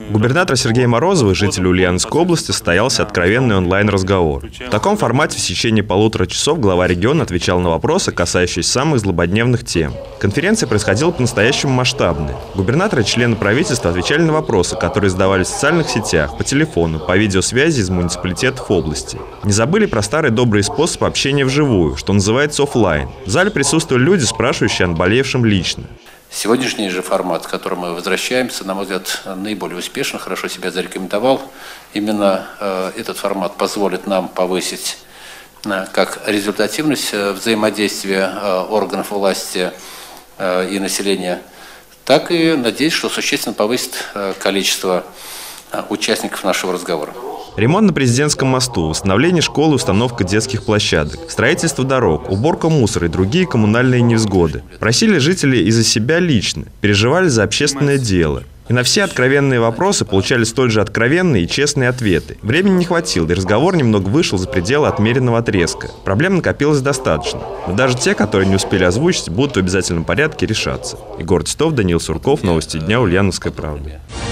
Губернатор Сергей Морозов и жители Ульяновской области состоялся откровенный онлайн-разговор. В таком формате в течение 1,5 часа глава региона отвечал на вопросы, касающиеся самых злободневных тем. Конференция происходила по-настоящему масштабной. Губернаторы и члены правительства отвечали на вопросы, которые задавали в социальных сетях, по телефону, по видеосвязи из муниципалитетов области. Не забыли про старый добрый способ общения вживую, что называется офлайн. В зале присутствовали люди, спрашивающие о наболевшем лично. Сегодняшний же формат, к которому мы возвращаемся, на мой взгляд, наиболее успешно, хорошо себя зарекомендовал. Именно этот формат позволит нам повысить как результативность взаимодействия органов власти и населения, так и, надеюсь, что существенно повысит количество участников нашего разговора. Ремонт на Президентском мосту, восстановление школы, установка детских площадок, строительство дорог, уборка мусора и другие коммунальные невзгоды. Просили жители и за себя лично, переживали за общественное дело. И на все откровенные вопросы получали столь же откровенные и честные ответы. Времени не хватило, и разговор немного вышел за пределы отмеренного отрезка. Проблем накопилось достаточно. Но даже те, которые не успели озвучить, будут в обязательном порядке решаться. Егор Титов, Даниил Сурков, Новости дня, Ульяновская правда.